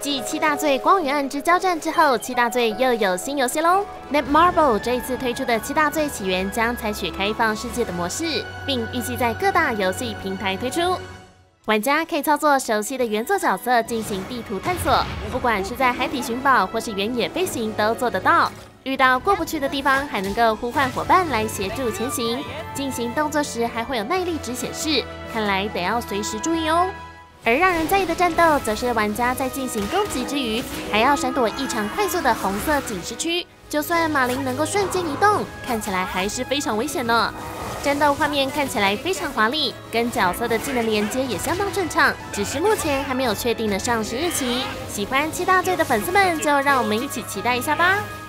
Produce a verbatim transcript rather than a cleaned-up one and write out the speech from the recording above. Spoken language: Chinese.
继七大罪光与暗之交战之后，七大罪又有新游戏喽。Netmarble 这一次推出的七大罪起源将采取开放世界的模式，并预计在各大游戏平台推出。玩家可以操作熟悉的原作角色进行地图探索，不管是在海底寻宝或是原野飞行都做得到。遇到过不去的地方，还能够呼唤伙伴来协助前行。进行动作时还会有耐力值显示，看来得要随时注意哦。而让人在意的战斗，则是玩家在进行攻击之余，还要闪躲异常快速的红色警示区。就算马林能够瞬间移动，看起来还是非常危险呢。战斗画面看起来非常华丽，跟角色的技能连接也相当顺畅，只是目前还没有确定的上市日期。喜欢七大罪的粉丝们，就让我们一起期待一下吧。